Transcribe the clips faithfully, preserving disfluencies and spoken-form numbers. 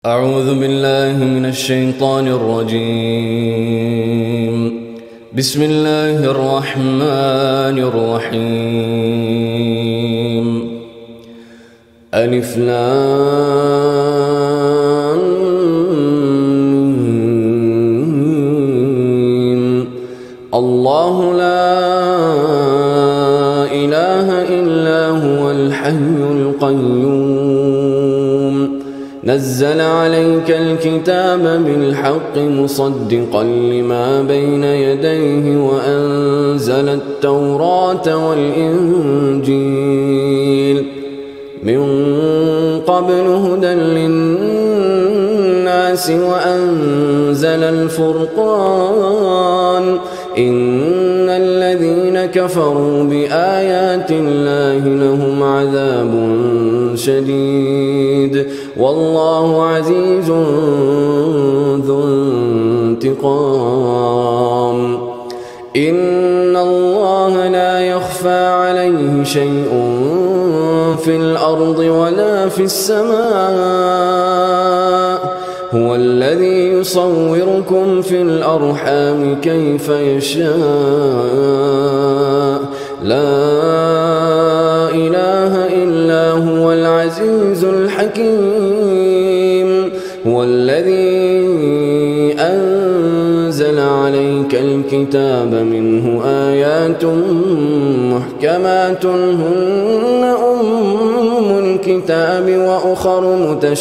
أعوذ بالله من الشيطان الرجيم. بسم الله الرحمن الرحيم. ألف لام ميم. الله لا إله إلا هو الحي القيوم نزل عليك الكتاب بالحق مصدقا لما بين يديه وأنزل التوراة والإنجيل من قبل هدى للناس وأنزل الفرقان إن الذين كفروا بآيات الله لهم عذاب شديد والله عزيز ذو انتقام. إن الله لا يخفى عليه شيء في الأرض ولا في السماء هو الذي يصوركم في الأرحام كيف يشاء لا إله إلا هو العزيز الحكيم. هو الذي أنزل عليك الكتاب منه آيات محكمات هن أم الكتاب وأخر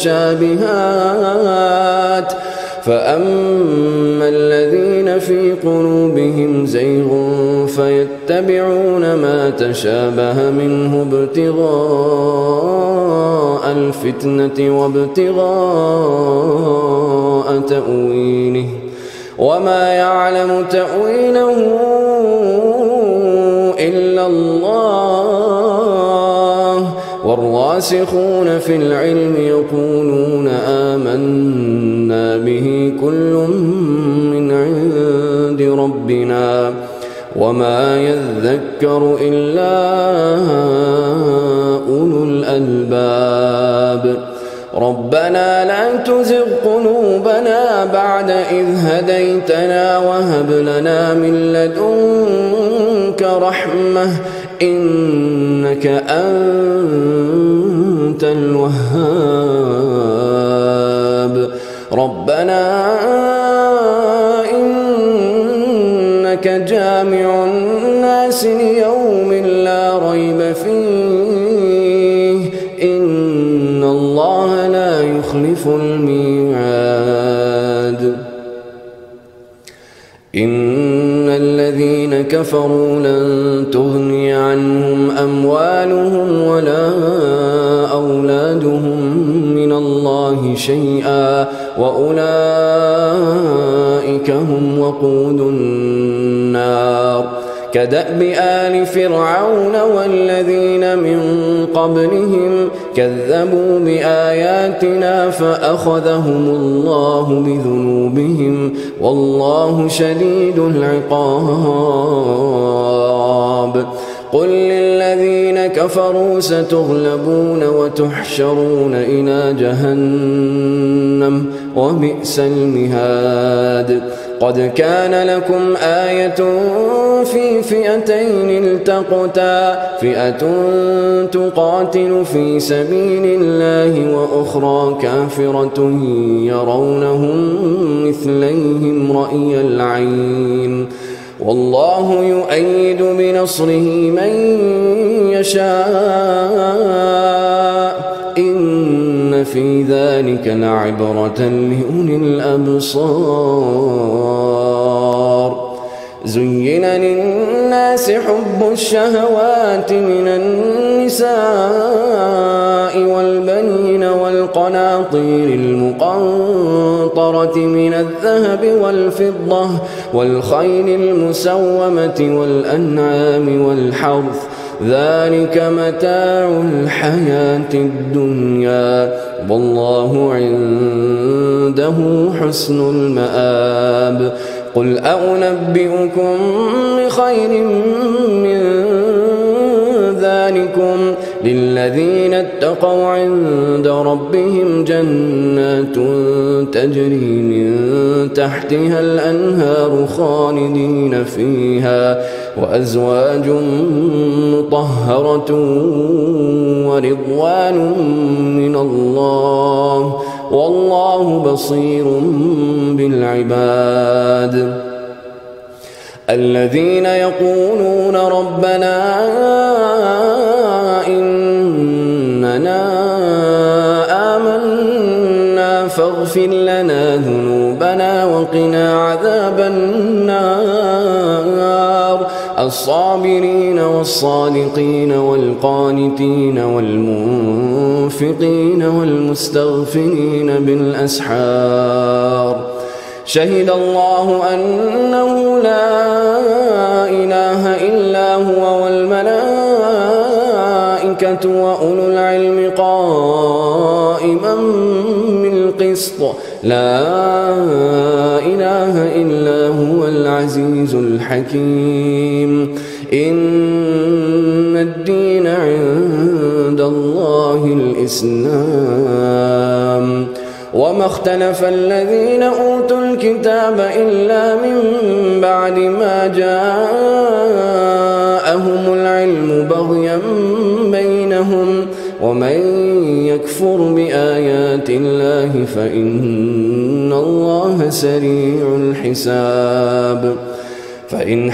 متشابهات فأما الذين في قلوبهم زيغ فيتبعون ما تشابه منه ابتغاء الفتنة وابتغاء تأويله وما يعلم تأويله إلا الله والراسخون في العلم يقولون آمنا به كل من عند ربنا وما يذكر إلا أولو الألباب. ربنا لا تزغ قلوبنا بعد إذ هديتنا وهب لنا من لدنك رحمة إنك أنت الوهاب. ربنا إنك جامع الناس ليوم لا ريب فيه إن الله لا يخلف الميعاد. إن الذين كفروا لن تغني عنهم أموالهم ولا أولادهم من الله شيئا وأولئك هم وقود النار كدأب آل فرعون والذين من قبلهم كذبوا بآياتنا فأخذهم الله بذنوبهم والله شديد العقاب. قل للذين كفروا ستغلبون وتحشرون إلى جهنم وبئس المهاد. قد كان لكم آية في فئتين التقتا فئة تقاتل في سبيل الله وأخرى كافرة يرونهم مثليهم رأي العين والله يؤيد بنصره من يشاء إن في ذلك لعبرة لأولي الأبصار. زين للناس حب الشهوات من النساء والبنين والقناطير المقنطرة من الذهب والفضة والخيل المسومة والأنعام والحرث ذلك متاع الحياة الدنيا والله عنده حسن المآب. قل أنبئكم بخير من ذلكم لله للذين اتقوا عند ربهم جنات تجري من تحتها الأنهار خالدين فيها وأزواج مطهرة ورضوان من الله والله بصير بالعباد. الذين يقولون ربنا إننا آمنا فاغفر لنا ذنوبنا وقنا عذاب النار الصابرين والصادقين والقانتين والمنفقين والمستغفرين بالأسحار شهد الله أنه لا إله إلا هو والملائكة وأولو العلم قائما بالقسط لا إله إلا هو العزيز الحكيم إن الدين عند الله الإسلام وما اختلف الذين أوتوا الكتاب إلا من بعد ما جاءهم العلم بغيا بينهم ومن يكفر بآيات الله فإن الله سريع الحساب. فإن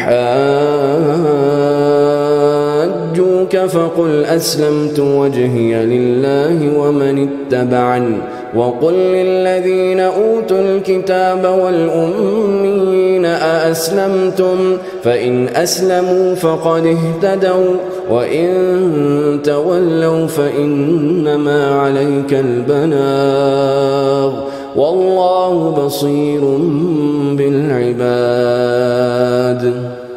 حاجوك فقل أسلمت وجهي لله ومن اتبعني وقل للذين أوتوا الكتاب والأمين أأسلمتم فإن أسلموا فقد اهتدوا وإن تولوا فإنما عليك البلاغ والله بصير بالعباد.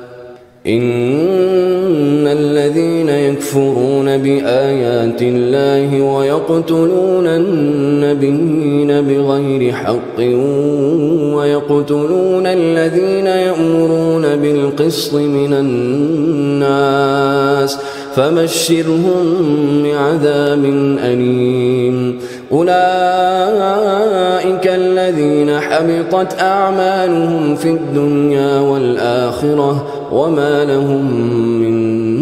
إن الذين يكفرون بآيات الله ويقتلون النبيين بغير حق ويقتلون الذين يأمرون بالقسط من الناس فبشرهم بعذاب أليم. أولئك الذين حبطت أعمالهم في الدنيا والآخرة وما لهم من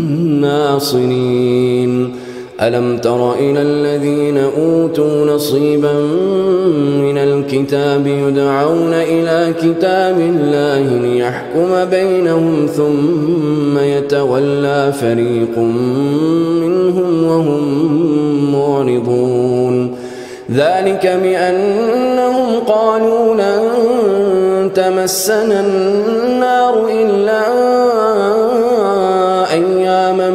ناصرين. ألم تر إلى الذين أوتوا نصيبا من الكتاب يدعون إلى كتاب الله ليحكم بينهم ثم يتولى فريق منهم وهم معرضون ذلك بأنهم قالوا لن تمسنا النار إلا أياما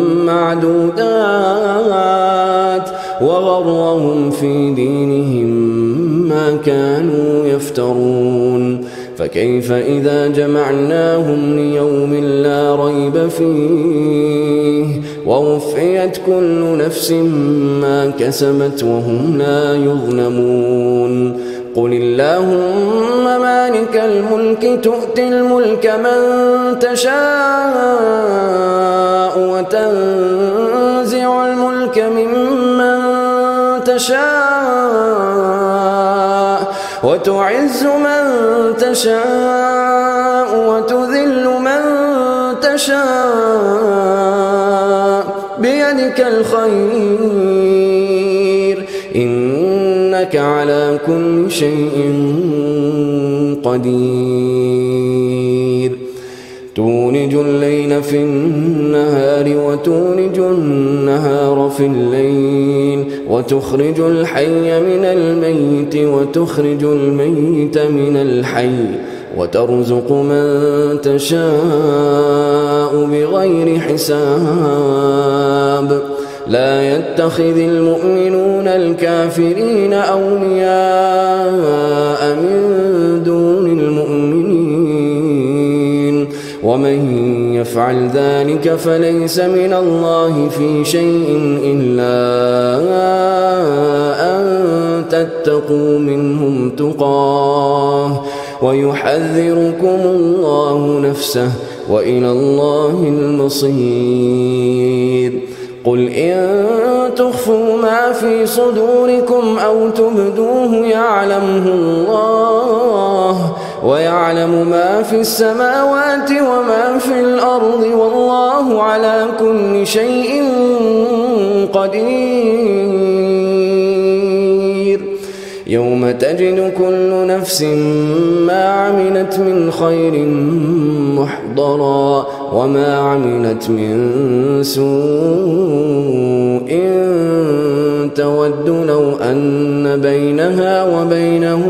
معدودات وغرهم في دينهم ما كانوا يفترون. فكيف إذا جمعناهم ليوم لا ريب فيه ووفيت كل نفس ما كسبت وهم لا يظلمون. قل اللهم مالك الملك تؤتي الملك من تشاء وتنزع الملك ممن تشاء وتعز من تشاء وتذل من تشاء بيدك الخير إنك على كل شيء قدير. تولج الليل في النهار وتولج النهار في الليل وتخرج الحي من الميت وتخرج الميت من الحي وترزق من تشاء بغير حساب. لا يتخذ المؤمنون الكافرين أولياء من دون المؤمنين ومن يفعل ذلك فليس من الله في شيء إلا أن تتقوا منهم تقاه ويحذركم الله نفسه وإلى الله المصير. قل إن تخفوا ما في صدوركم أو تبدوه يعلمه الله ويعلم ما في السماوات وما في الأرض والله على كل شيء قدير. يوم تجد كل نفس ما عملت من خير محضرا وما عملت من سوء تود لو أن بينها وبينه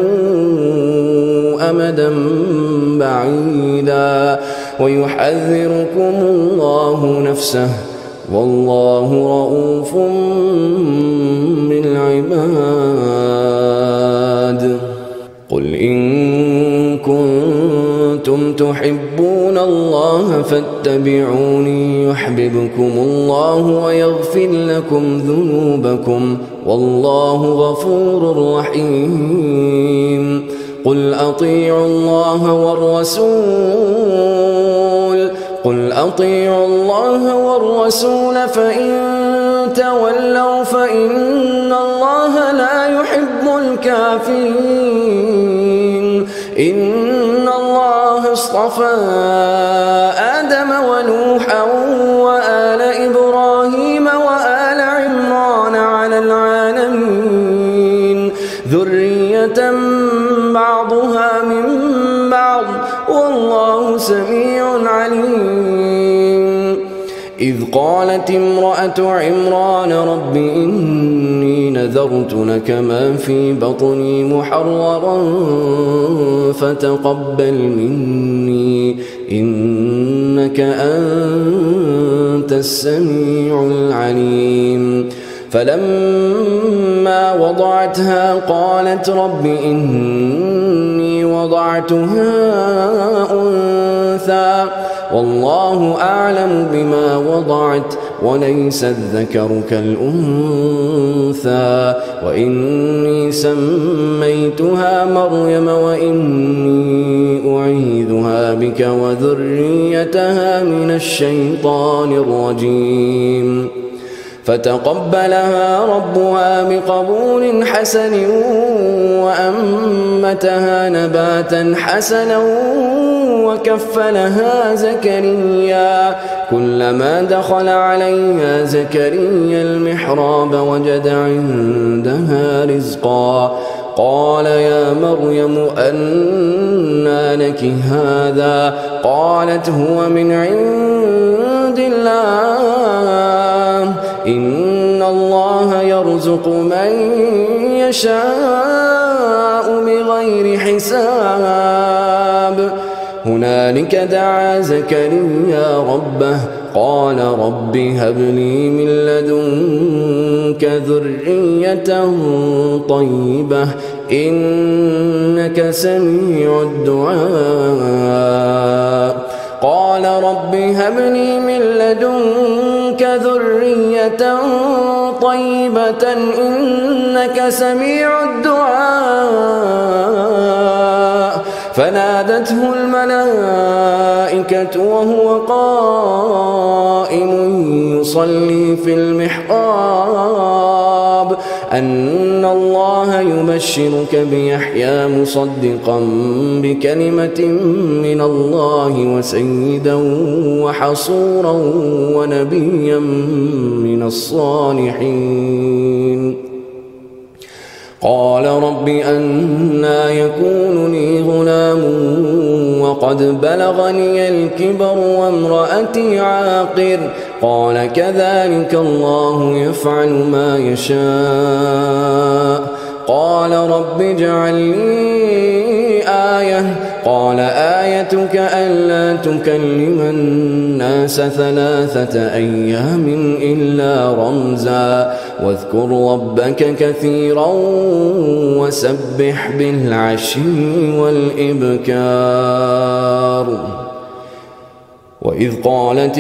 أمدا بعيدا ويحذركم الله نفسه والله رؤوف بالعباد. قل إن كنتم تحبون الله فاتبعوني يحببكم الله ويغفر لكم ذنوبكم والله غفور رحيم. قل أطيعوا الله والرسول قل أطيعوا الله والرسول فإن تولوا فإن الله لا يحب الكافرين. إن الله اصطفى آدم ونوحا وآل إبراهيم وآل عمران على العالمين ذرية بعضها من بعض والله سميع عليم. إذ قالت امرأة عمران رب إني نذرت لك ما في بطني محررا فتقبل مني إنك أنت السميع العليم. فلما وضعتها قالت رب إني وضعتها أنثى والله أعلم بما وضعت وليس الذكر كالأنثى وإني سميتها مريم وإني أعيذها بك وذريتها من الشيطان الرجيم. فتقبلها ربها بقبول حسن وأنبتها نباتا حسنا وكفلها زكريا كلما دخل عليها زكريا المحراب وجد عندها رزقا قال يا مريم أنى لك هذا قالت هو من عند الله إن الله يرزق من يشاء بغير حساب. هنالك دعا زكريا ربه قال رب هب لي من لدنك ذرية طيبة إنك سميع الدعاء. قال رب هب لي من لدنك ذرية طيبة إنك سميع الدعاء. فنادته الملائكة وهو قائم يصلي في المحراب أن الله يبشرك بيحيى مصدقا بكلمة من الله وسيدا وحصورا ونبيا من الصالحين. قال رب أنى يكون لي غلام وقد بلغني الكبر وامرأتي عاقر قال كذلك الله يفعل ما يشاء. قال رب اجعل لي آية قال آيتك ألا تكلم الناس ثلاثة أيام إلا رمزا واذكر ربك كثيرا وسبح بالعشي والإبكار. وإذ قالت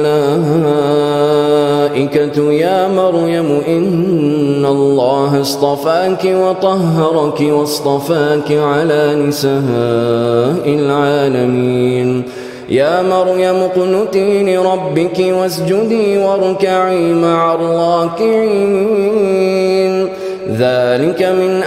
الملائكة يا مريم إن الله اصطفاك وطهرك واصطفاك على نساء العالمين يا مريم اقنتي لربك واسجدي واركعي مع الراكعين ذلك من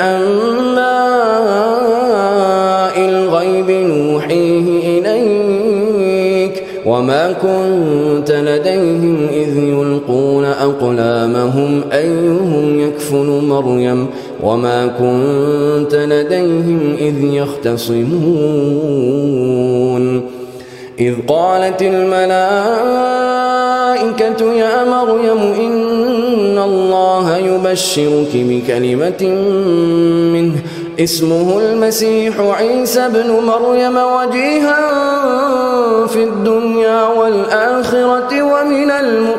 أنباء الغيب نوحيه إليك وما كنت لديهم إذ يلقون أقلامهم أيهم يكفل مريم وما كنت لديهم إذ يختصمون إذ قالت الملائكة يا مريم إن الله يبشرك بكلمة منه اسمه المسيح عيسى ابن مريم وجيها في الدنيا والآخرة ومن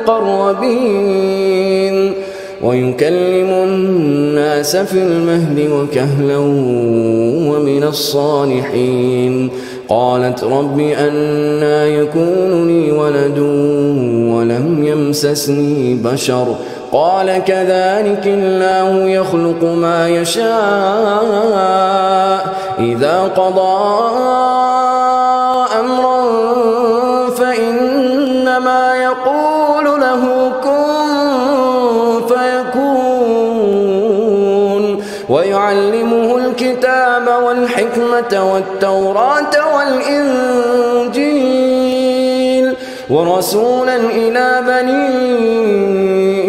المقربين ويكلم الناس في المهد وكهلا ومن الصالحين قالت رب أنى يكون لي ولد ولم يمسسني بشر قال كذلك الله يخلق ما يشاء إذا قضى أمرا فإنما يقول له كن فيكون ويعلمه الكتاب والحكمة والتوراة والإنجيل ورسولا إلى بني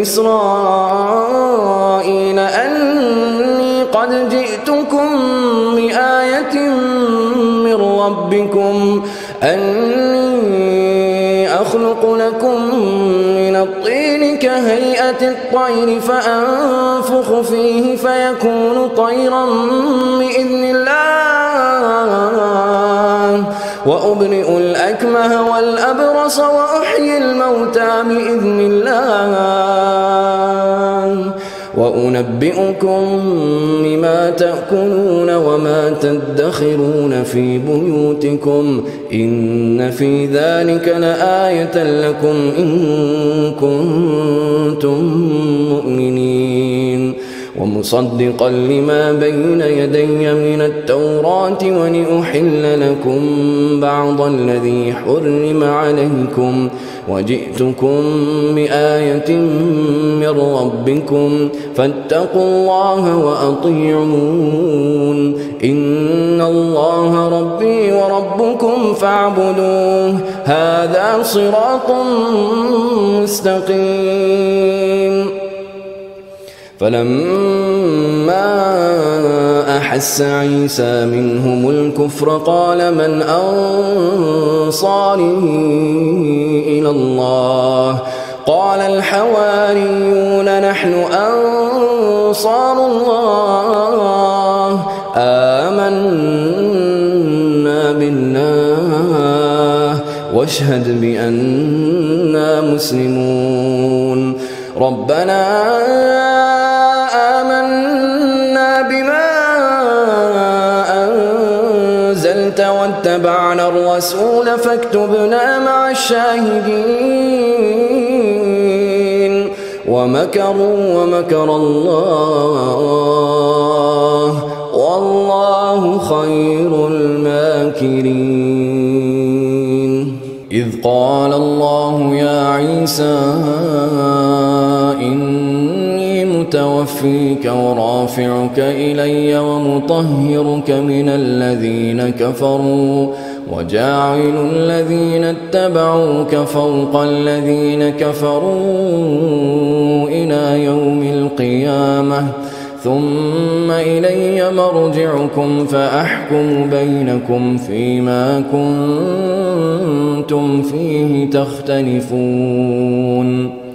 إسرائيل أني قد جئتكم بآية من ربكم أني أخلق لكم من الطين كهيئة الطير فأنفخ فيه فيكون طيرا بإذن الله وأبرئ الأكمه والأبرص وأحيي الموتى بإذن الله وأنبئكم بما تأكلون وما تدخرون في بيوتكم إن في ذلك لآية لكم إن كنتم مؤمنين ومصدقا لما بين يدي من التوراة ولأحل لكم بعض الذي حرم عليكم وجئتكم بآية من ربكم فاتقوا الله وأطيعون إن الله ربي وربكم فاعبدوه هذا صراط مستقيم فلما أحس عيسى منهم الكفر قال من أنصاري إلى الله قال الحواريون نحن أنصار الله آمنا بالله واشهد بأننا مسلمون ربنا آمنا بما أنزلت واتبعنا الرسول فاكتبنا مع الشاهدين ومكروا ومكر الله والله خير الماكرين إذ قال الله يا عيسى إني متوفيك ورافعك إلي ومطهرك من الذين كفروا وجاعل الذين اتبعوك فوق الذين كفروا إلى يوم القيامة ثم إلي مرجعكم فأحكم بينكم فيما كنتم فيه تختلفون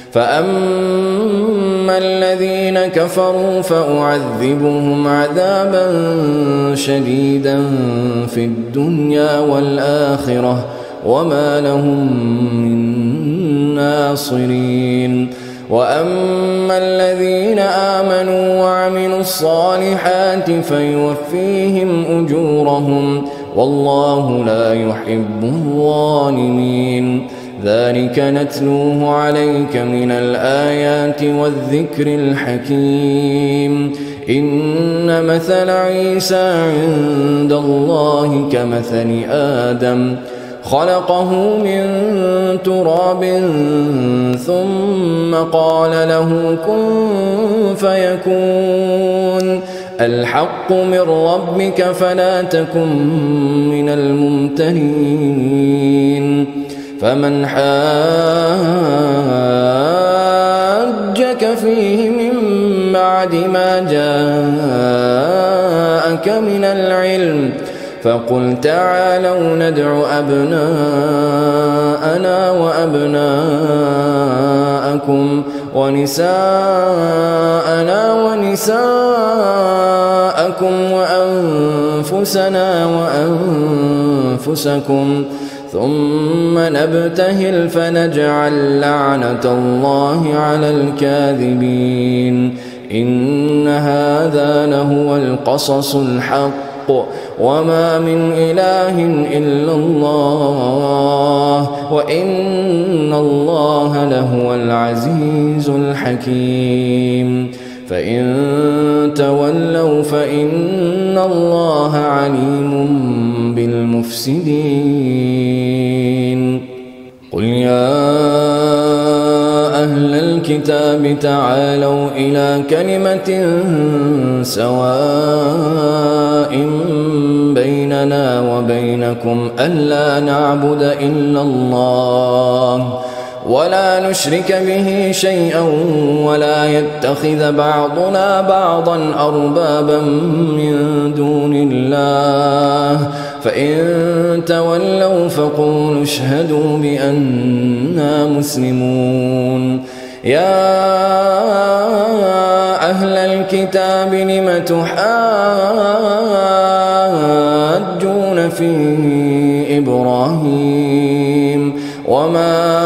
فأما الذين كفروا فأعذبهم عذابا شديدا في الدنيا والآخرة وما لهم من ناصرين وأما الذين آمنوا وعملوا الصالحات فيوفيهم أجورهم والله لا يحب الظالمين ذلك نتلوه عليك من الآيات والذكر الحكيم إن مثل عيسى عند الله كمثل آدم خلقه من تراب ثم قال له كن فيكون الحق من ربك فلا تكن من الممترين فمن حاجك فيه من بعد ما جاءك من العلم فقل تعالوا ندع أبناءنا وأبناءكم ونساءنا ونساءكم وأنفسنا وأنفسكم ثم نبتهل فنجعل لعنة الله على الكاذبين إن هذا لهو القصص الحق وما من إله إلا الله وإن الله لهو العزيز الحكيم فإن تولوا فإن الله عليم بالمفسدين قل يا أهل الكتاب تعالوا إلى كلمة سواء بيننا وبينكم ألا نعبد إلا الله ولا نشرك به شيئا ولا يتخذ بعضنا بعضا أربابا من دون الله فإن تولوا فقولوا اشهدوا بأننا مسلمون يا أهل الكتاب لم تحاجون في إبراهيم وما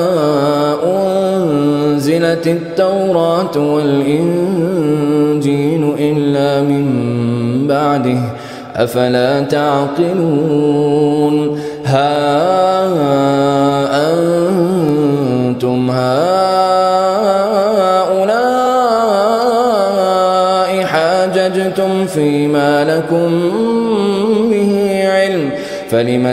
أنزلت التوراة والإنجيل إلا من بعده أفلا تعقلون ها أنتم هؤلاء حاججتم فيما لكم به علم فلم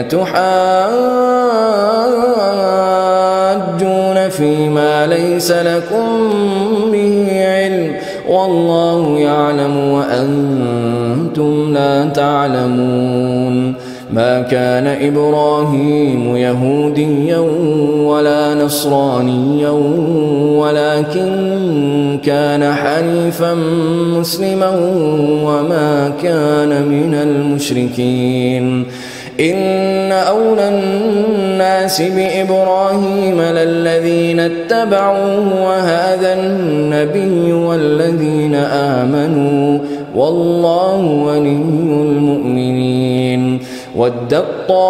تحاجون فيما ليس لكم به علم والله يعلم وأنتم لا تعلمون ما كان إبراهيم يهوديا ولا نصرانيا ولكن كان حنيفا مسلما وما كان من المشركين إن أولى الناس بإبراهيم للذين اتبعوه وهذا النبي والذين آمنوا والله ولي المؤمنين ودت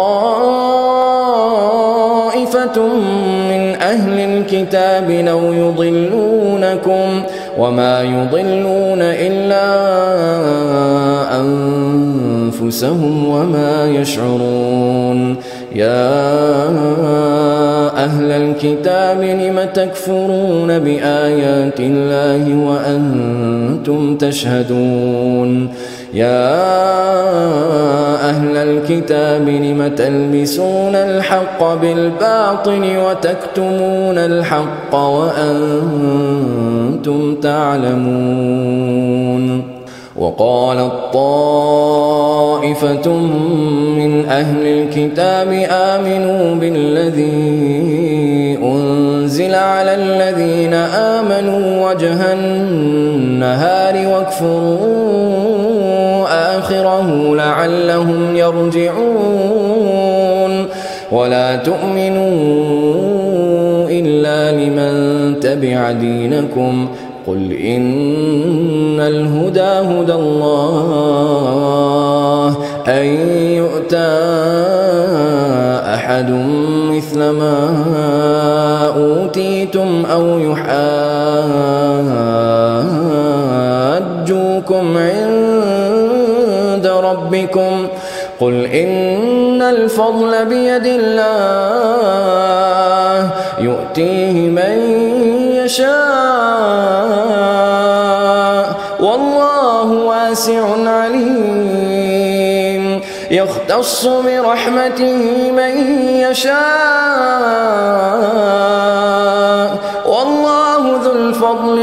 طائفة من أهل الكتاب لو يضلونكم وما يضلون إلا أنفسهم وما يشعرون يا أهل الكتاب لم تكفرون بآيات الله وأنتم تشهدون يا أهل الكتاب لم تلبسون الحق بالباطل وتكتمون الحق وأنتم تعلمون وقالت طائفة من أهل الكتاب آمنوا بالذي أنزل على الذين آمنوا وجه النهار واكفروا آخره لعلهم يرجعون ولا تؤمنوا إلا لمن تبع دينكم قل إن الهدى هدى الله أن يؤتى أحد مثل ما أوتيتم أو يحاجوكم عند ربكم قل إن الفضل بيد الله يؤتيه من يشاء والله واسع عليم يختص برحمته من يشاء والله ذو الفضل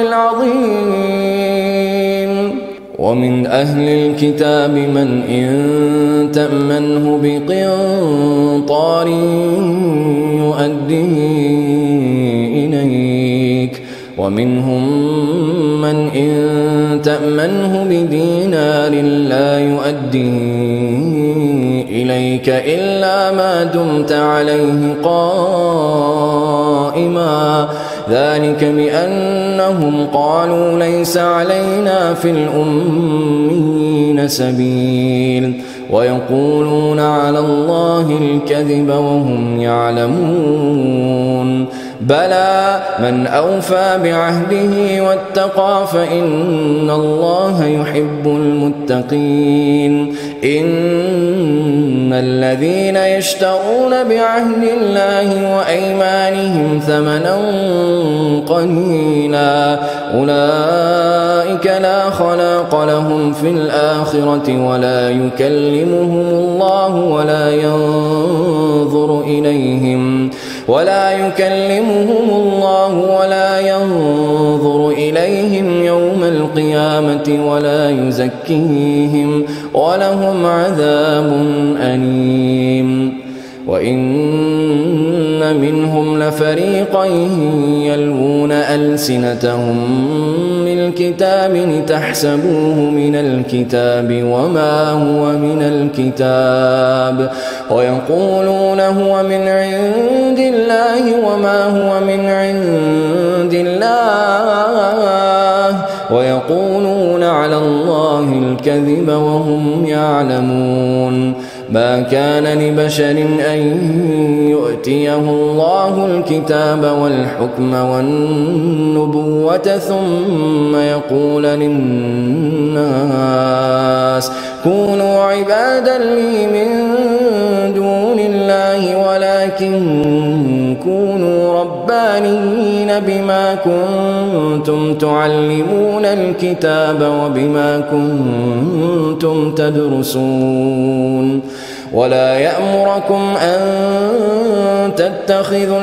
العظيم. ومن أهل الكتاب من إن تأمنه بقنطار يؤديه إليك ومنهم من إن تأمنه بدينار لا يؤديه إليك إلا ما دمت عليه قائما ذلك بأنهم قالوا ليس علينا في الأمين سبيل ويقولون على الله الكذب وهم يعلمون بلى من أوفى بعهده واتقى فإن الله يحب المتقين. إن الذين يشترون بعهد الله وأيمانهم ثمنا قليلا أولئك لا خلاق لهم في الآخرة ولا يكلمهم الله ولا ينظر إليهم ولا يكلمهم الله ولا ينظر إليهم يوم القيامة ولا يزكيهم ولهم عذاب أليم. وإن منهم لفريقا يلوون ألسنتهم بالكتاب لتحسبوه من الكتاب وما هو من الكتاب ويقولون هو من عند الله وما هو من عند الله ويقولون على الله الكذب وهم يعلمون. ما كان لبشر أن يؤتيه الله الكتاب والحكم والنبوة ثم يقول للناس كونوا عبادا لي من دون الله ولكن كونوا ربانيين بما كنتم تعلمون الكتاب وبما كنتم تدرسون ولا يأمركم أن تتخذوا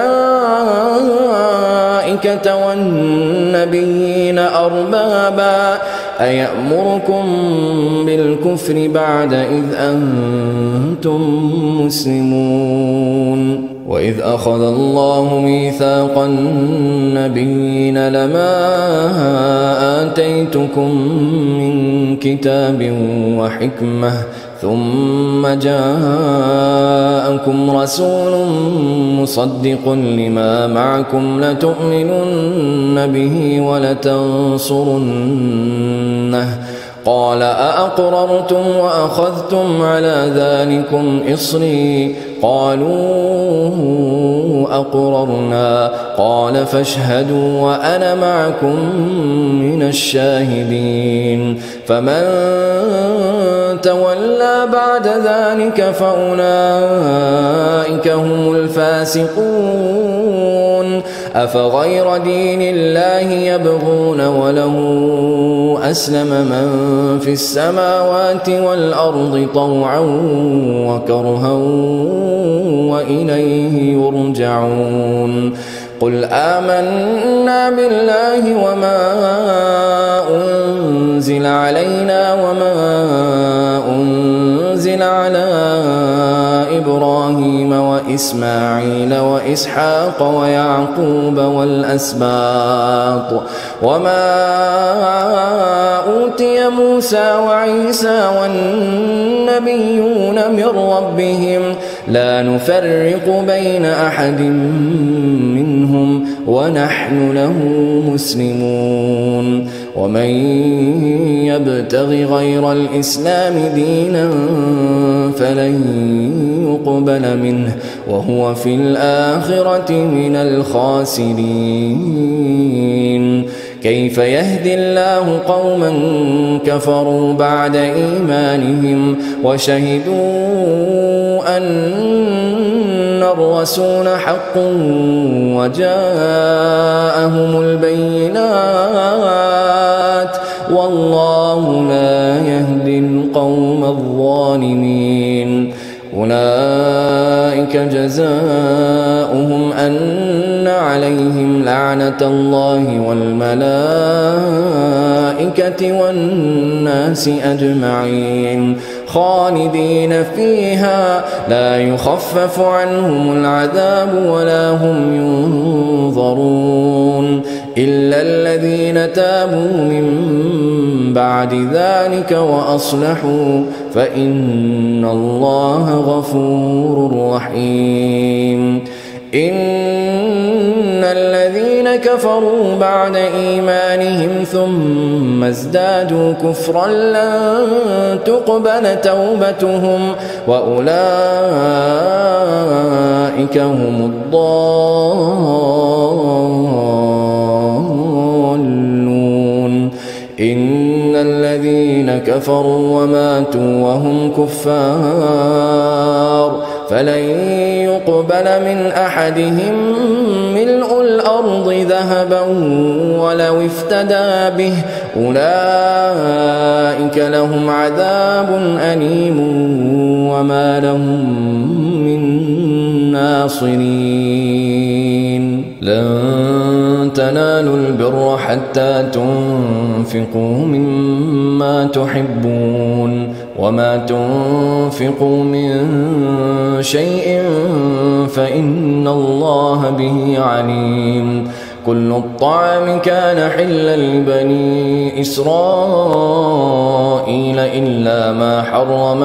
الملائكة والنبيين أربابا أيأمركم بالكفر بعد إذ أنتم مسلمون. وإذ أخذ الله ميثاق النبيين لما آتيتكم من كتاب وحكمة ثم جاءكم رسول مصدق لما معكم لتؤمنن به ولتنصرنه قال أأقررتم وأخذتم على ذلكم إصري قالوا أقررنا قال فاشهدوا وأنا معكم من الشاهدين. فمن تولى بعد ذلك فأولئك هم الفاسقون. أفغير دين الله يبغون وله أسلم من في السماوات والأرض طوعا وكرها وإليه يرجعون. قل آمنا بالله وما أنزل علينا وما أنزل على إبراهيم وإسماعيل وإسحاق ويعقوب والأسباط وما أوتي موسى وعيسى والنبيون من ربهم لا نفرق بين أحد منهم ونحن له مسلمون. ومن يبتغ غير الإسلام دينا فلن يقبل منه وهو في الآخرة من الخاسرين. كيف يهدي الله قوما كفروا بعد إيمانهم وشهدوا أن الرسول حق وجاءهم البينات والله لا يهدي القوم الظالمين. أولئك جزاؤهم أن عليهم لعنة الله والملائكة والناس أجمعين خالدين فيها لا يخفف عنهم العذاب ولا هم ينظرون إلا الذين تابوا من بعد ذلك وأصلحوا فإن الله غفور رحيم. إن الذين كفروا بعد إيمانهم ثم ازدادوا كفرا لن تقبل توبتهم وأولئك هم الضالون. إن الذين كفروا وماتوا وهم كفار فلن يقبل من أحدهم ملء الأرض ذهبا ولو افتدى به أولئك لهم عذاب أليم وما لهم من ناصرين. لن تنالوا البر حتى تنفقوا مما تحبون وما تنفقوا من شيء فإن الله به عليم. كل الطعام كان حلا لبني إسرائيل إلا ما حرم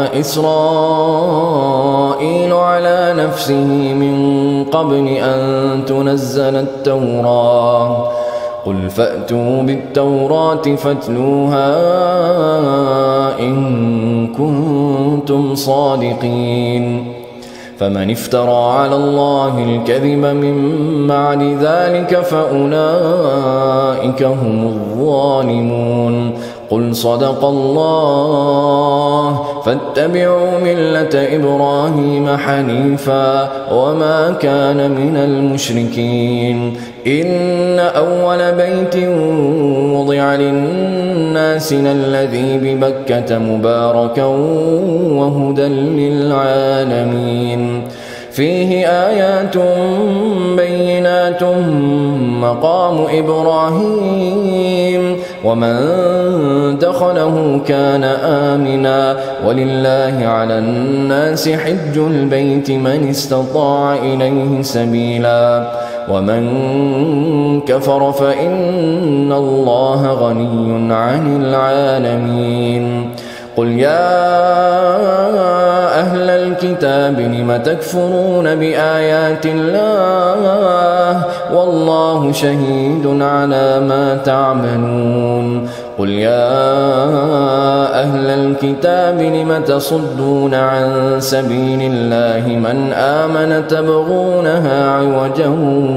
إسرائيل على نفسه من قبل أن تنزل التوراة. قل فأتوا بالتوراة فاتلوها إن كنتم صادقين. فمن افترى على الله الكذب من بعد ذلك فأولئك هم الظالمون. قل صدق الله فاتبعوا ملة إبراهيم حنيفا وما كان من المشركين. إن أول بيت وضع للناس الذي ببكة مباركا وهدى للعالمين. فيه آيات بينات مقام إبراهيم ومن دخله كان آمنا ولله على الناس حج البيت من استطاع إليه سبيلا ومن كفر فإن الله غني عن العالمين. قل يا أهل الكتاب لم تكفرون بآيات الله والله شهيد على ما تعملون. قل يا أهل الكتاب لم تصدون عن سبيل الله من آمن تبغونها عوجا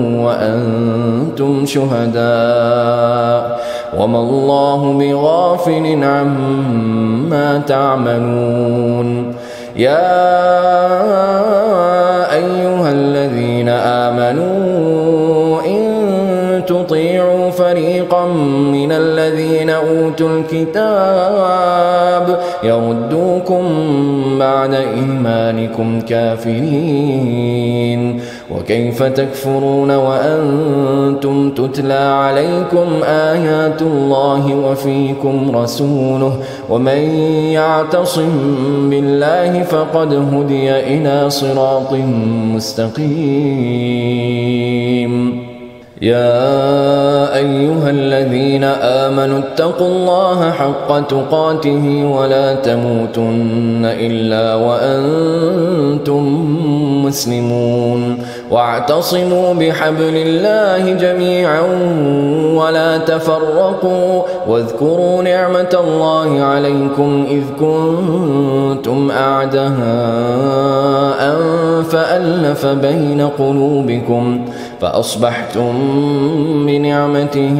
وأنتم شهداء وما الله بغافل عما تعملون. يا أيها الذين آمنوا إن تطيعوا فريقا من الذين أوتوا الكتاب يردوكم بعد إيمانكم كافرين وكيف تكفرون وأنتم تتلى عليكم آيات الله وفيكم رسوله ومن يعتصم بالله فقد هدي إلى صراط مستقيم. يا أيها الذين آمنوا اتقوا الله حق تقاته ولا تموتن إلا وأنتم مسلمون واعتصموا بحبل الله جميعا ولا تفرقوا واذكروا نعمة الله عليكم إذ كنتم أعداء فألف بين قلوبكم فأصبحتم بنعمته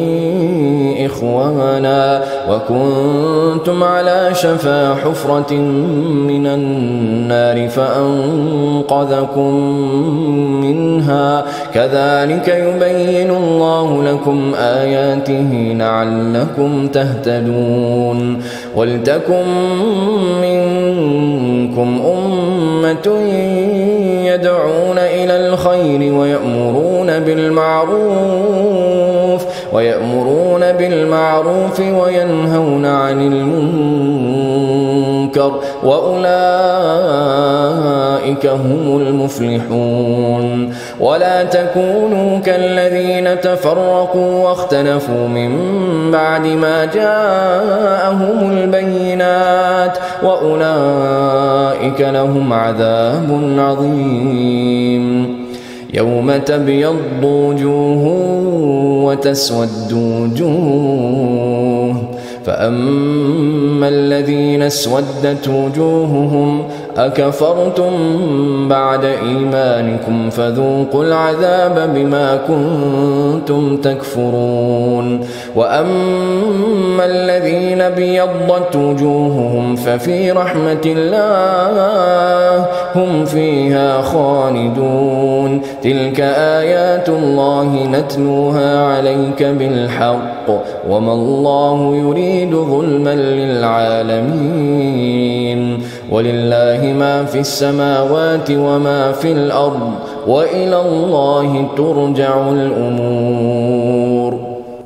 إخوانا وكنتم على شفا حفرة من النار فأنقذكم منها كذلك يبين الله لكم آياته لعلكم لعلكم تهتدون ولتكن منكم أمة يدعون إلى الخير ويأمرون بالمعروف ويأمرون بالمعروف وينهون عن المنكر وأولئك هم المفلحون ولا تكونوا كالذين تفرقوا واختلفوا من بعد ما جاءهم البينات وأولئك لهم عذاب عظيم يوم تبيض وجوه وتسود وجوه فأما الذين اسودت وجوههم أكفرتم بعد إيمانكم فذوقوا العذاب بما كنتم تكفرون وأما الذين ابيضت وجوههم ففي رحمة الله هم فيها خالدون تلك آيات الله نتلوها عليك بالحق وما الله يريد ظلما للعالمين ولله ما في السماوات وما في الأرض وإلى الله ترجع الأمور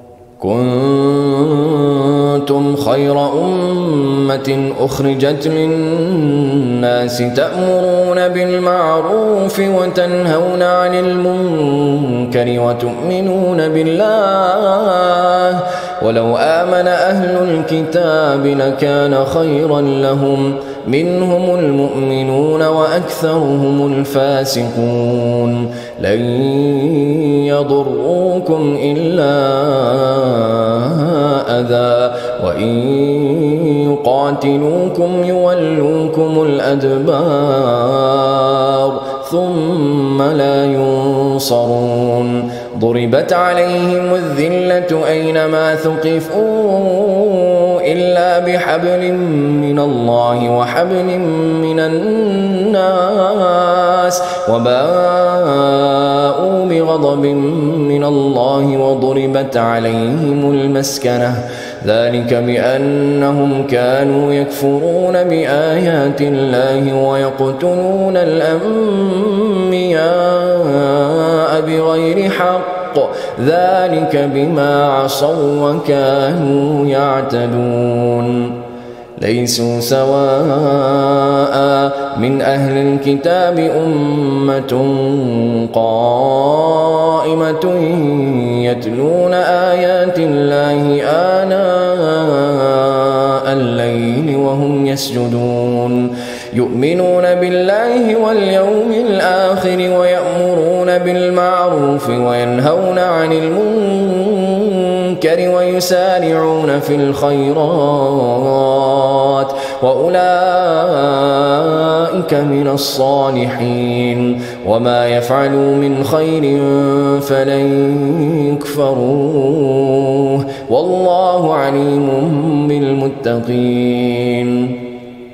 كنتم خير أمة أخرجت للناس تأمرون بالمعروف وتنهون عن المنكر وتؤمنون بالله ولو آمن أهل الكتاب لكان خيرا لهم منهم المؤمنون وأكثرهم الفاسقون لن يضروكم إلا أذى وإن يقاتلوكم يولوكم الأدبار ثم لا ينصرون ضربت عليهم الذلة أينما ثقفوا إلا بحبل من الله وحبل من الناس وباءوا بغضب من الله وضربت عليهم المسكنة ذلك بأنهم كانوا يكفرون بآيات الله ويقتلون الأنبياء بغير حق ذلك بما عصوا وكانوا يعتدون ليسوا سواء من أهل الكتاب أمة قائمة يتلون آيات الله آناء الليل وهم يسجدون يؤمنون بالله واليوم الآخر ويأمرون بالمعروف وينهون عن المنكر ويسارعون في الخيرات وأولئك من الصالحين وما يفعلوا من خير فلن يكفروه والله عليم بالمتقين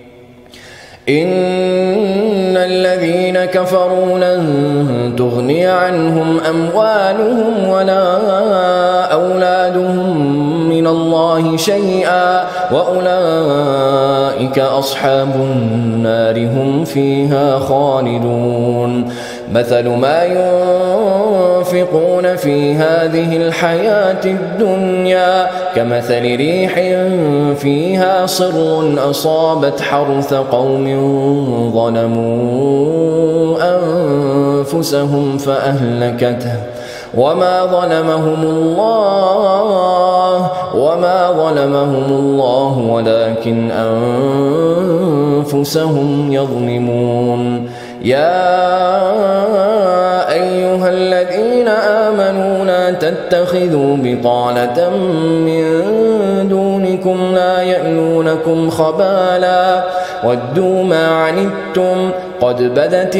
إن الذين كفروا لن تغني عنهم أموالهم ولا أولادهم من الله شيئا وأولئك أصحاب النار هم فيها خالدون مثل ما ينفقون في هذه الحياة الدنيا كمثل ريح فيها صر أصابت حرث قوم ظلموا أنفسهم فأهلكته وما ظلمهم الله وما ظلمهم الله ولكن أنفسهم يظلمون يا أيها الذين آمنوا لا تتخذوا بطانة من دونكم لا يألونكم خبالا ودوا ما عنتم قد بدت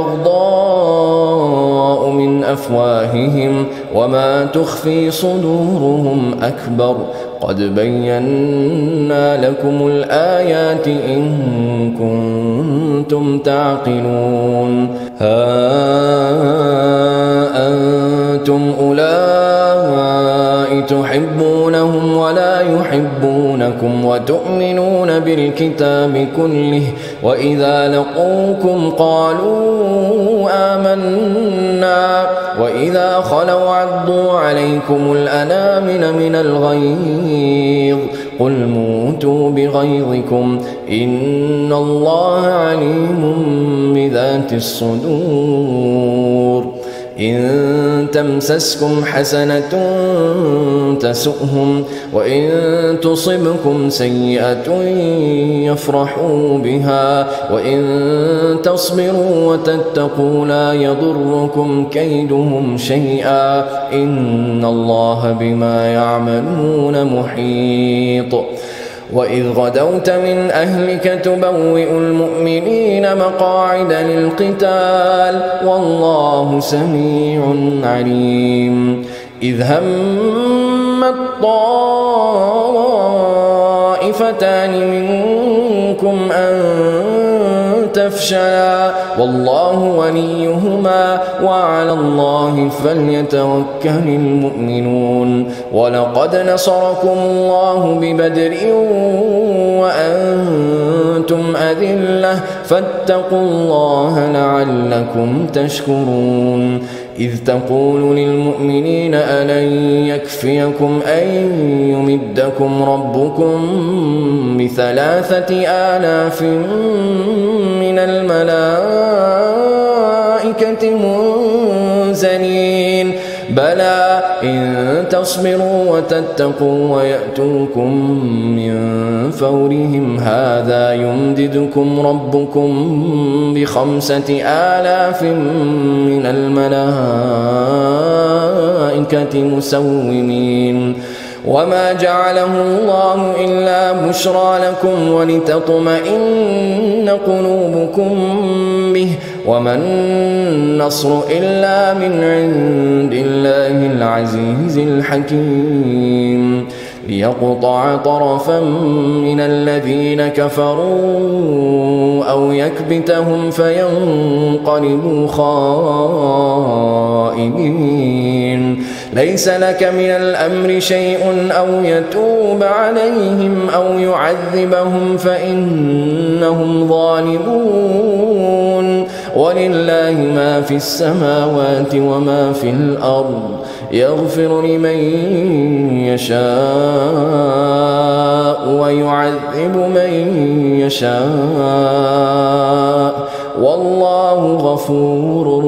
البغضاء من أفواههم وما تخفي صدورهم أكبر قد بينا لكم الآيات إن كنتم تعقلون ها أنتم أولئك تحبونهم ولا يحبونكم وتؤمنون بالكتاب كله وإذا لقوكم قالوا آمنا وإذا خلوا عضوا عليكم الأنامل من الغيظ قل موتوا بغيظكم إن الله عليم بذات الصدور إن تمسسكم حسنة تسؤهم وإن تصبكم سيئة يفرحوا بها وإن تصبروا وتتقوا لا يضركم كيدهم شيئا إن الله بما يعملون محيط وإذ غدوت من أهلك تبوئ المؤمنين مقاعد للقتال والله سميع عليم إذ همت طائفتان منكم أن تفشلا والله وليهما وعلى الله فليتوكل المؤمنون ولقد نصركم الله ببدر وأنتم أذلة فاتقوا الله لعلكم تشكرون إذ تقول للمؤمنين ألن يكفيكم أن يمدكم ربكم بثلاثة آلاف من الملائكة منزلين بلى إن تصبروا وتتقوا ويأتوكم من فورهم هذا يمددكم ربكم بخمسة آلاف من الملائكة مسومين وما جعله الله إلا بشرى لكم ولتطمئن قلوبكم به وما النصر إلا من عند الله العزيز الحكيم ليقطع طرفا من الذين كفروا أو يكبتهم فينقلبوا خائبين ليس لك من الأمر شيء أو يتوب عليهم أو يعذبهم فإنهم ظالمون ولله ما في السماوات وما في الأرض يغفر لمن يشاء ويعذب من يشاء والله غفور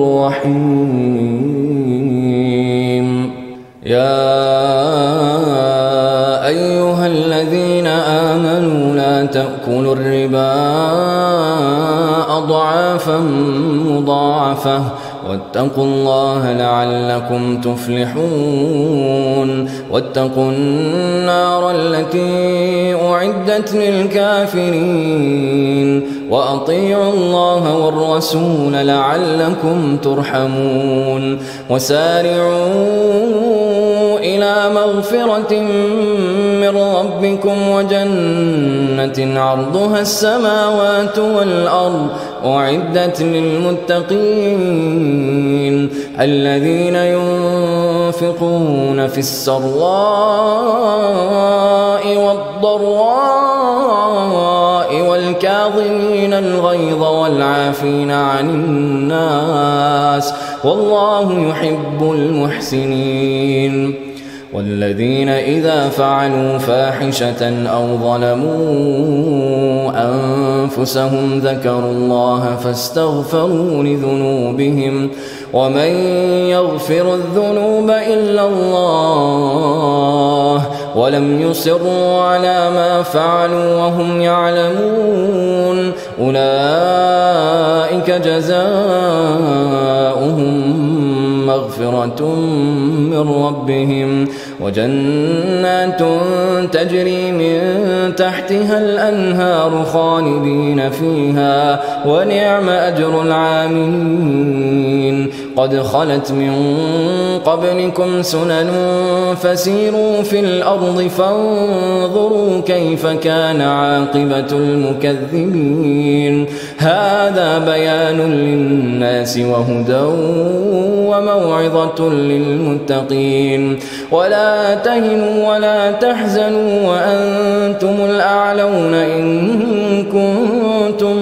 رحيم يا أيها الذين آمنوا لا تأكلوا الربا أضعافا مضاعفة واتقوا الله لعلكم تفلحون واتقوا النار التي أعدت للكافرين وأطيعوا الله والرسول لعلكم ترحمون وسارعوا إلى مغفرة من ربكم وجنة عرضها السماوات والأرض أعدت للمتقين الذين ينفقون في السراء والضراء والكاظمين الغيظ والعافين عن الناس والله يحب المحسنين والذين إذا فعلوا فاحشة أو ظلموا أنفسهم ذكروا الله فاستغفروا لذنوبهم ومن يغفر الذنوب إلا الله ولم يصروا على ما فعلوا وهم يعلمون أولئك جزاؤهم مغفرة من ربهم وجنات تجري من تحتها الأنهار خالدين فيها ونعم أجر العاملين قد خلت من قبلكم سنن فسيروا في الأرض فانظروا كيف كان عاقبة المكذبين هذا بيان للناس وهدى وموعظة للمتقين ولا تهنوا ولا تحزنوا وأنتم الأعلون إن كنتم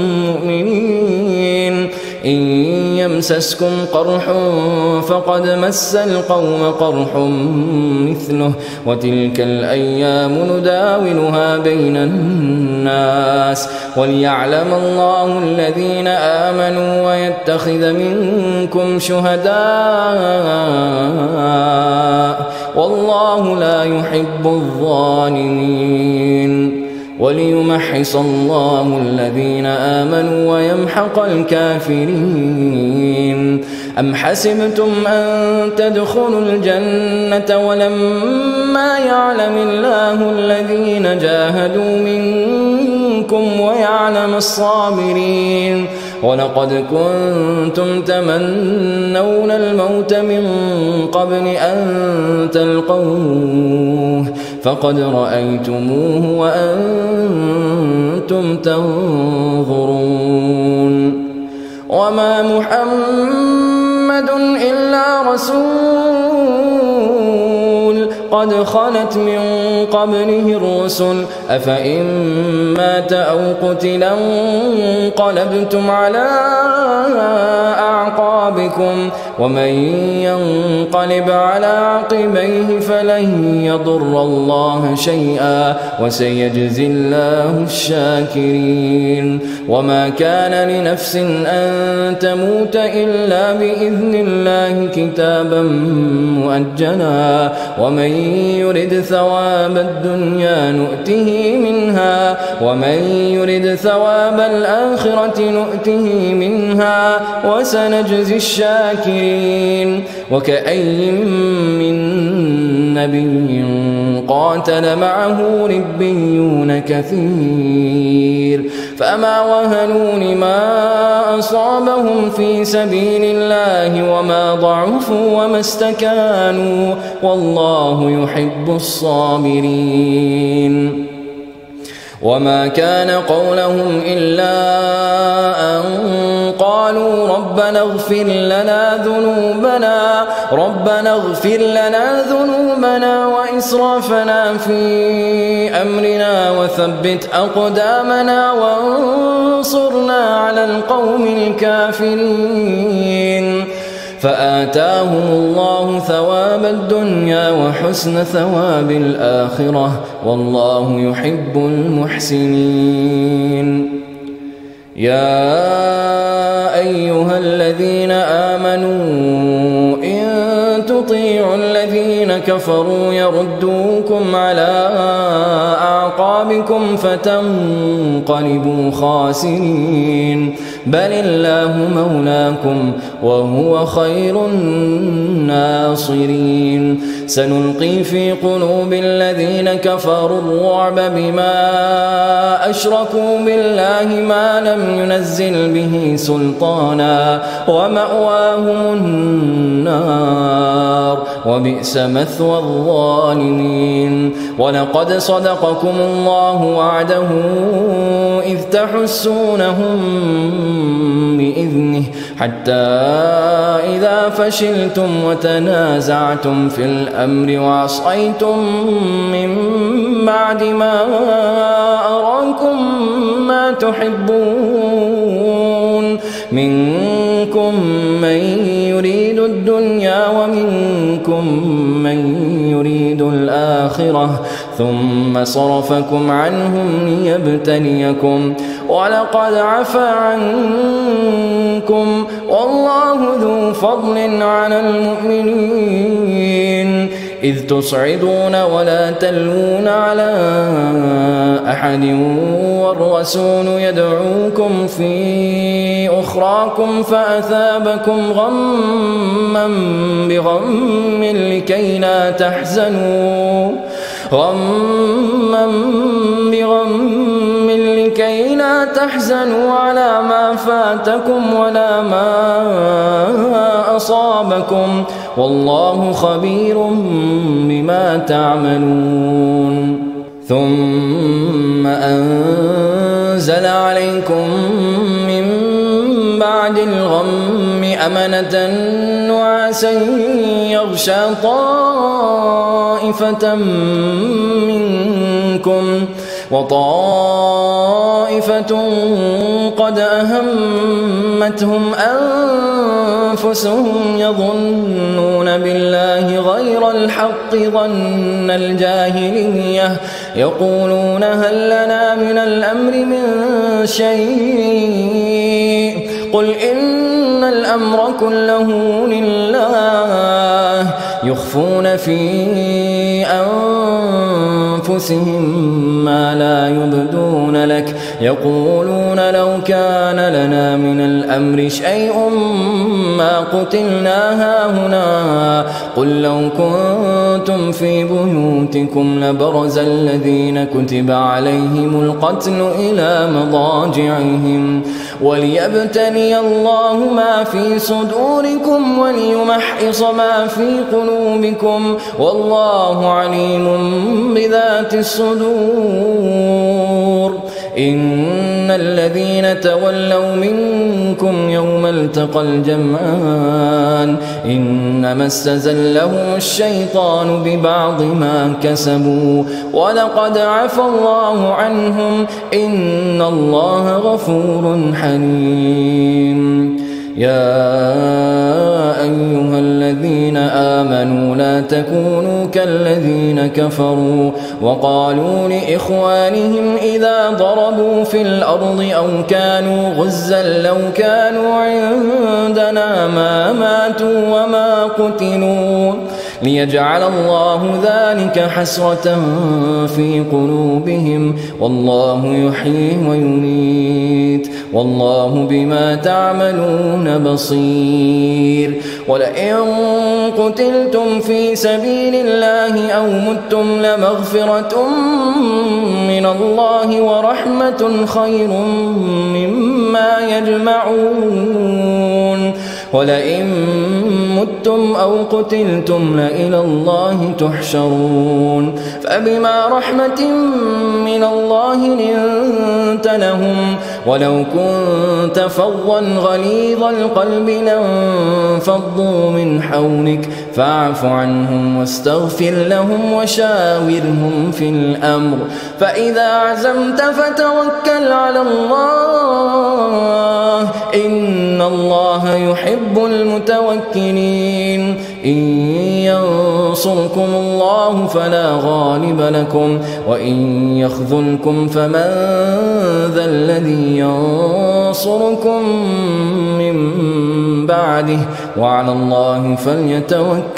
مؤمنين إن يمسسكم قرح فقد مس القوم قرح مثله وتلك الأيام نداولها بين الناس وليعلم الله الذين آمنوا ويتخذ منكم شهداء والله لا يحب الظالمين وليمحص الله الذين آمنوا ويمحق الكافرين أم حسبتم أن تدخلوا الجنة ولما يعلم الله الذين جاهدوا منكم ويعلم الصابرين ولقد كنتم تمنون الموت من قبل أن تلقوه فقد رأيتموه وأنتم تنظرون وما محمد إلا رسول قد خلت من قبله الرسل أفإن مات أو قتلا انقلبتم على أعقابكم ومن ينقلب على عقبيه فلن يضر الله شيئا وسيجزي الله الشاكرين وما كان لنفس أن تموت إلا بإذن الله كتابا مؤجلا ومن يرد ثواب الدنيا نؤته منها ومن يرد ثواب الآخرة نؤته منها وسنجزي الشاكرين وكأي من نبي قاتل معه ربيون كثير فما وهنوا لما أصابهم في سبيل الله وما ضعفوا وما استكانوا والله يحب الصابرين وما كان قولهم إلا أن قالوا ربنا اغفر لنا ذنوبنا ربنا اغفر لنا ذنوبنا وإسرافنا في أمرنا وثبت أقدامنا وانصرنا على القوم الكافرين فآتاهم الله ثواب الدنيا وحسن ثواب الآخرة والله يحب المحسنين يا أيها الذين آمنوا إن تطيعوا الذين كفروا يردوكم على أعقابكم فتنقلبوا خاسرين بل الله مولاكم وهو خير الناصرين سنلقي في قلوب الذين كفروا الرعب بما أشركوا بالله ما لم ينزل به سلطانا ومأواهم النار وبئس مثوى الظالمين ولقد صدقكم الله وعده إذ تحسونهم بإذنه حتى إذا فشلتم وتنازعتم في الأمر وعصيتم من بعد ما أراكم ما تحبون منكم من يريد الدنيا ومنكم من يريد الآخرة ثم صرفكم عنهم ليبتليكم ولقد عفا عنكم والله ذو فضل على المؤمنين إذ تصعدون ولا تلوون على أحد والرسول يدعوكم في أخراكم فأثابكم غما بغم لكي لا تحزنوا غما بغم لكي لا تحزنوا على ما فاتكم ولا ما أصابكم والله خبير بما تعملون ثم أنزل عليكم من بعد الغم أمنة نعاسا يغشى طائفة منكم وطائفة قد أهمتهم أنفسهم يظنون بالله غير الحق ظن الجاهلية يقولون هل لنا من الأمر من شيء قل إن الأمر كله لله يخفون في أنفسهم ما لا يبدون لك يقولون لو كان لنا من الأمر شيء ما قتلنا هاهنا قل لو كنتم في بيوتكم لبرز الذين كتب عليهم القتل إلى مضاجعهم وليبتلي الله ما في صدوركم وليمحص ما في قلوبكم والله عليم بذات الصدور إن الذين تولوا منكم يوم التقى الجمعان إنما استزلهم الشيطان ببعض ما كسبوا ولقد عفى الله عنهم إن الله غفور حليم يا أيها الذين آمنوا لا تكونوا كالذين كفروا وقالوا لإخوانهم إذا ضربوا في الأرض أو كانوا غزا لو كانوا عندنا ما ماتوا وما قتلوا ليجعل الله ذلك حسرة في قلوبهم والله يحيي ويميت والله بما تعملون بصير ولئن قتلتم في سبيل الله أو متم لمغفرة من الله ورحمة خير مما يجمعون ولئن متم أو قتلتم لإلى الله تحشرون فبما رحمة من الله لنت لهم ولو كنت فظا غليظ القلب لانفضوا من حولك فاعف عنهم واستغفر لهم وشاورهم في الأمر فإذا عزمت فتوكل على الله إن الله يحب المتوكلين إن ينصركم الله فلا غالب لكم وإن يخذلكم فمن ذا الذي ينصركم من بعده وعلى الله فليتوكل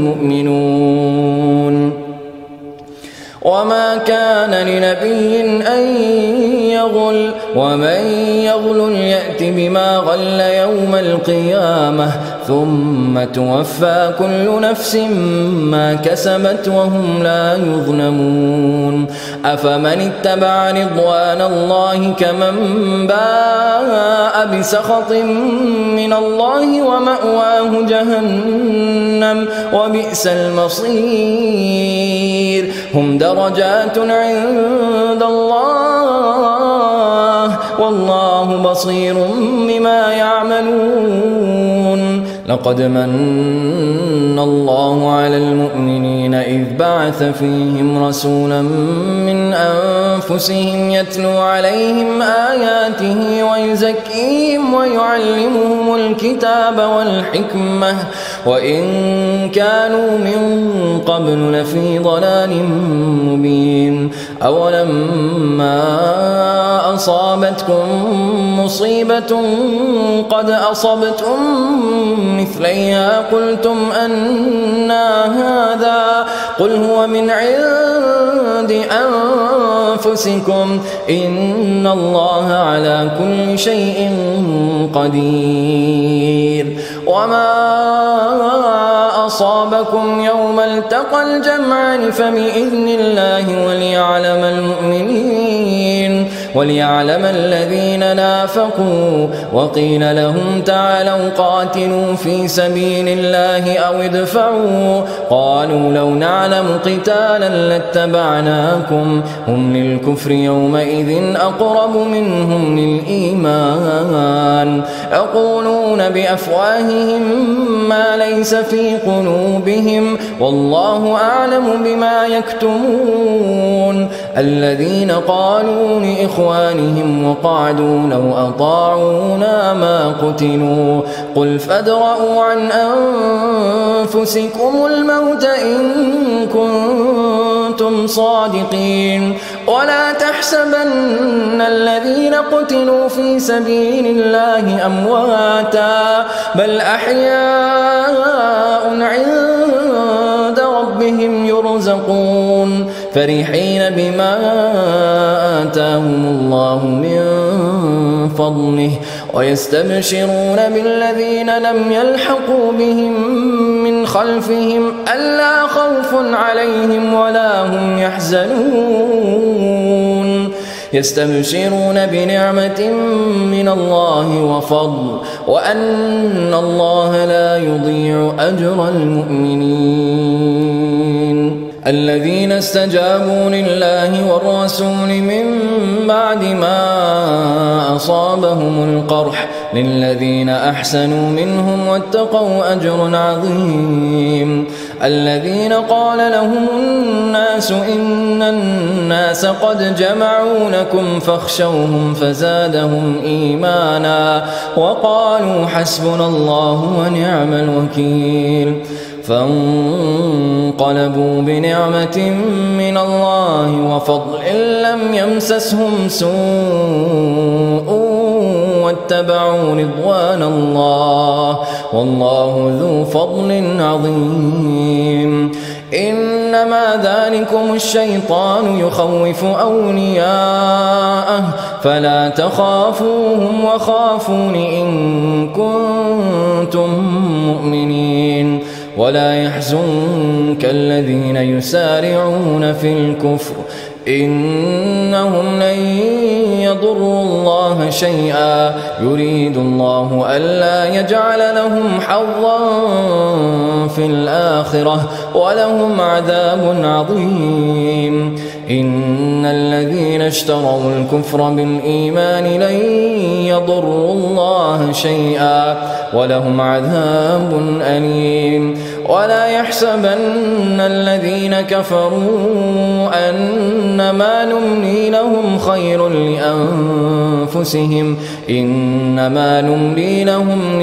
المؤمنون وما كان لنبي أن يغل ومن يغل يأت بما غل يوم القيامة ثم توفى كل نفس ما كسبت وهم لا يظلمون أفمن اتبع رضوان الله كمن باء بسخط من الله ومأواه جهنم وبئس المصير هم درجات عند الله والله بصير بما يعملون لقد من الله على المؤمنين إذ بعث فيهم رسولا من أنفسهم يتلو عليهم آياته ويزكيهم ويعلمهم الكتاب والحكمة وإن كانوا من قبل لفي ضلال مبين أولما أصابتكم مصيبة قد أصبتم مثليها قلتم أنى هذا قل هو من عند أنفسكم إن الله على كل شيء قدير وما أصابكم يوم التقى الجمعان فبإذن الله وليعلم المؤمنين وليعلم الذين نافقوا. وقيل لهم تعالوا قاتلوا في سبيل الله أو ادفعوا. قالوا لو نعلم قتالا لاتبعناكم هم للكفر يومئذ أقرب منهم للإيمان يقولون بأفواههم ما ليس في قلوبهم والله أعلم بما يكتمون. الذين قالوا لإخوانهم وقعدوا لو أطاعونا ما قتلوا قل فادرءوا عن أنفسكم الموت إن كنتم صادقين ولا تحسبن الذين قتلوا في سبيل الله أمواتا بل أحياء عند ربهم يرزقون فرحين بما آتاهم الله من فضله ويستبشرون بالذين لم يلحقوا بهم من خلفهم ألا خوف عليهم ولا هم يحزنون يستبشرون بنعمة من الله وفضل وأن الله لا يضيع أجر المؤمنين. الذين استجابوا لله والرسول من بعد ما أصابهم القرح للذين أحسنوا منهم واتقوا أجر عظيم. الذين قال لهم الناس إن الناس قد جمعوا لكم فاخشوهم فزادهم إيمانا وقالوا حسبنا الله ونعم الوكيل. فانقلبوا بنعمة من الله وفضل لم يمسسهم سوء واتبعوا رضوان الله والله ذو فضل عظيم. إنما ذلكم الشيطان يخوف أولياءه فلا تخافوهم وخافون إن كنتم مؤمنين. ولا يحزنك الذين يسارعون في الكفر إنهم لن يضروا الله شيئا يريد الله ألا يجعل لهم حظا في الآخرة ولهم عذاب عظيم. إن الذين اشتروا الكفر بالإيمان لن يضروا الله شيئا ولهم عذاب أليم. ولا يحسبن الذين كفروا أنما نملي لهم خير لأنفسهم إنما نملي لهم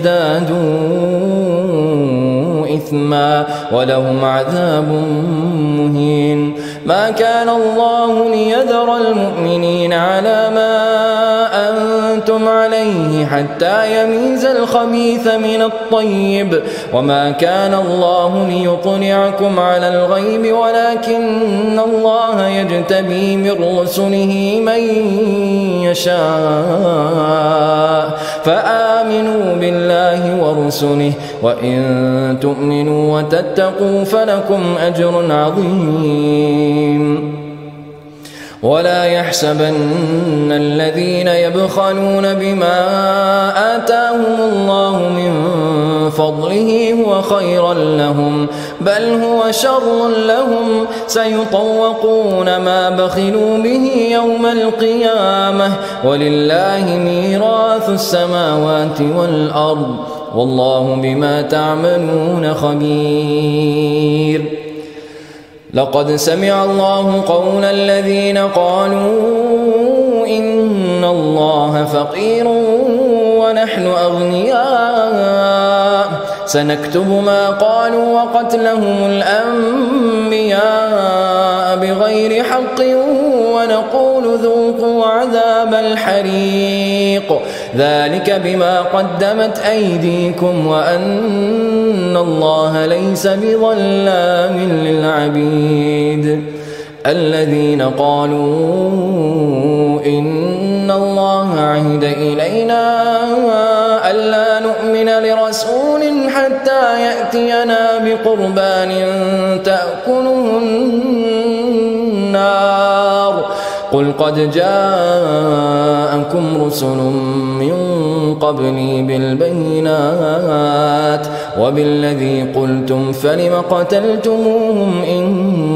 ليزدادوا إثما ولهم عذاب مهين. ما كان الله ليذر المؤمنين على ما أنتم عليه حتى يميز الخبيث من الطيب وما كان الله ليطلعكم على الغيب ولكن الله يجتبي من رسله من يشاء فآمنوا بالله ورسله وإن تؤمنوا وتتقوا فلكم أجر عظيم. ولا يحسبن الذين يبخلون بما آتاهم الله من فضله هو خيرا لهم بل هو شر لهم سيطوقون ما بخلوا به يوم القيامة ولله ميراث السماوات والأرض والله بما تعملون خبير. لقد سمع الله قول الذين قالوا إن الله فقير ونحن أغنياء سنكتب ما قالوا وقتلهم الأنبياء بغير حق ونقول ذوقوا عذاب الحريق ذلك بما قدمت أيديكم وأن الله ليس بظلام للعبيد. الذين قالوا إن الله عهد إلينا ألا نؤمن لرسول حتى يأتينا بقربان تأكله النار قل قد جاءكم رسل من قبلي بالبينات وبالذي قلتم فلم قتلتموهم إن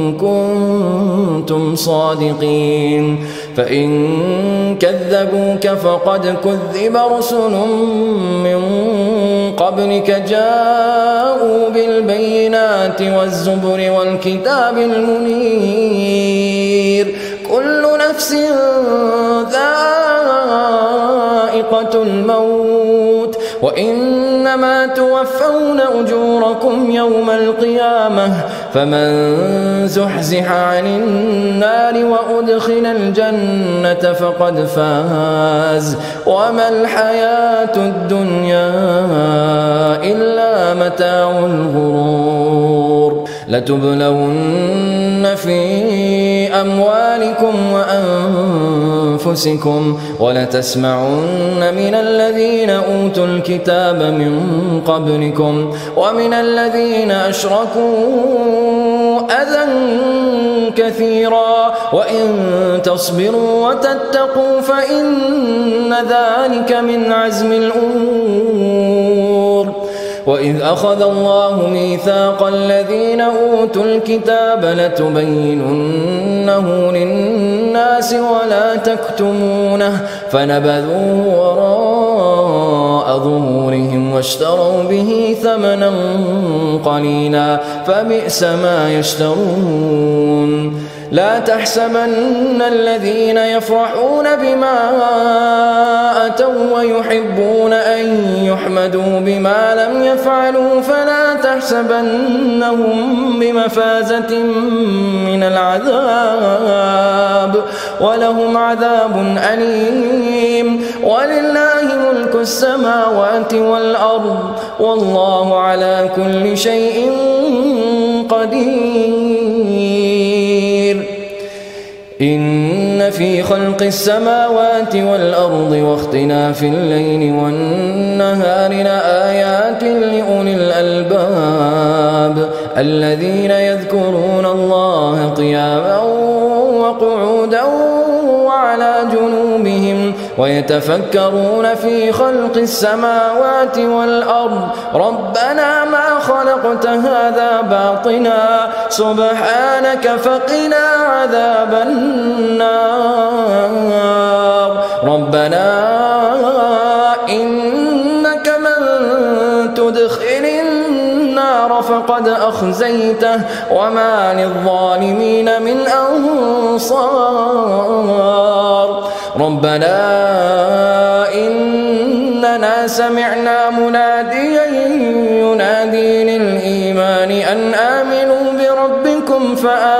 كنتم صادقين فإن كذبوك فقد كذب رسل من قبلك جاءوا بالبينات والزبر والكتاب المنير كل نفس ذائقة الموت وإنما توفون أجوركم يوم القيامة فمن زحزح عن النار وأدخل الجنة فقد فاز وما الحياة الدنيا إلا متاع الغرور لتبلون في أموالكم وأنفسكم ولتسمعن من الذين أوتوا الكتاب من قبلكم ومن الذين أشركوا أذى كثيرا وإن تصبروا وتتقوا فإن ذلك من عزم الأمور وإذ أخذ الله ميثاق الذين أوتوا الكتاب لتبيننه للناس ولا تكتمونه فنبذوه وراء ظهورهم واشتروا به ثمنا قليلا فبئس ما يشترون لا تحسبن الذين يفرحون بما أتوا ويحبون أن يحمدوا بما لم يفعلوا فلا تحسبنهم بمفازة من العذاب ولهم عذاب أليم ولله ملك السماوات والأرض والله على كل شيء قدير إن في خلق السماوات والأرض واختلاف الليل والنهار لآيات لأولي الألباب الذين يذكرون الله قياما وقعودا وعلى جنوبهم ويتفكرون في خلق السماوات والأرض ربنا ما خلقت هذا باطلا سبحانك فقنا عذاب النار ربنا إنك من تدخل النار فقد أخزيته وما للظالمين من أنصار ربنا إننا سمعنا مناديا ينادي للإيمان أن آمنوا بربكم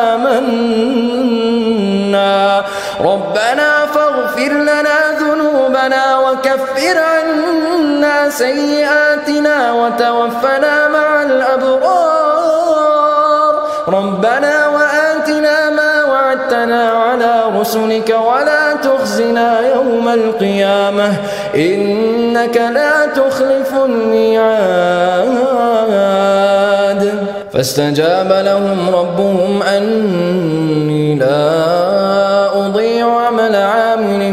فآمنا ربنا فاغفر لنا ذنوبنا وكفر عنا سيئاتنا وتوفنا مع الأبرار ربنا وآتنا ما وعدتنا على رسلك ولا تخزنا يوم القيامة إنك لا تخلف الميعاد فاستجاب لهم ربهم أني لا أضيع عمل عامل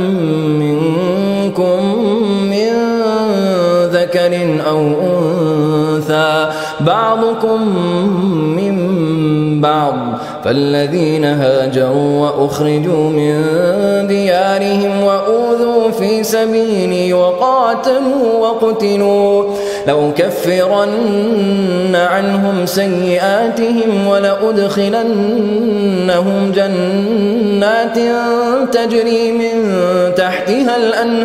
منكم من ذكر أو أنثى بعضكم من بعض فالذين هاجروا وأخرجوا من ديارهم وأوذوا في سبيلي وقاتلوا وقتلوا لأكفرن عنهم سيئاتهم ولأدخلنهم جنات تجري من تحتها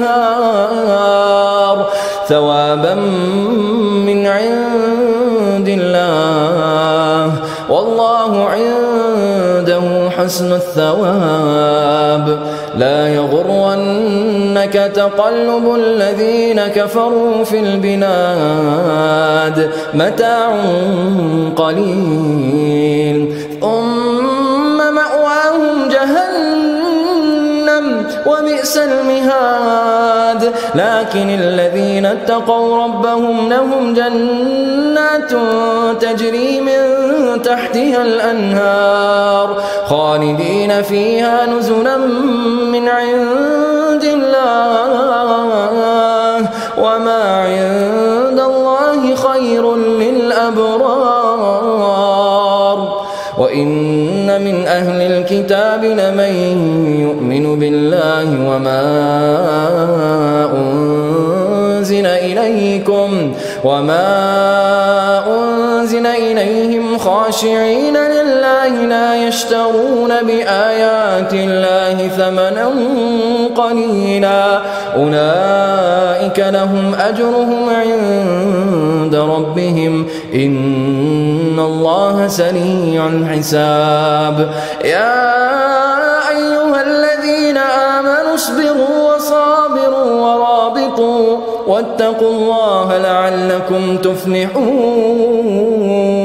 الأنهار ثوابا من عند الله والله عنده حسن الثواب لا يغرنك تقلب الذين كفروا في البلاد متاع قليل ثم مأواهم جهنم وبئس المهاد. لكن الذين اتقوا ربهم لهم جنات تجري من تحتها الأنهار خالدين فيها نزلا من عند الله وما عند الله خير للأبرار. وإن من أهل الكتاب لمن يؤمن بالله وما أنزل إليكم وما أنزل إليهم خاشعين لله لا يشترون بآيات الله ثمنا قليلا أولئك لهم أجرهم عند ربهم إن الله سريع الحساب. يا أيها الذين آمنوا اصبروا وصابروا ورابطوا واتقوا الله لعلكم تفلحون.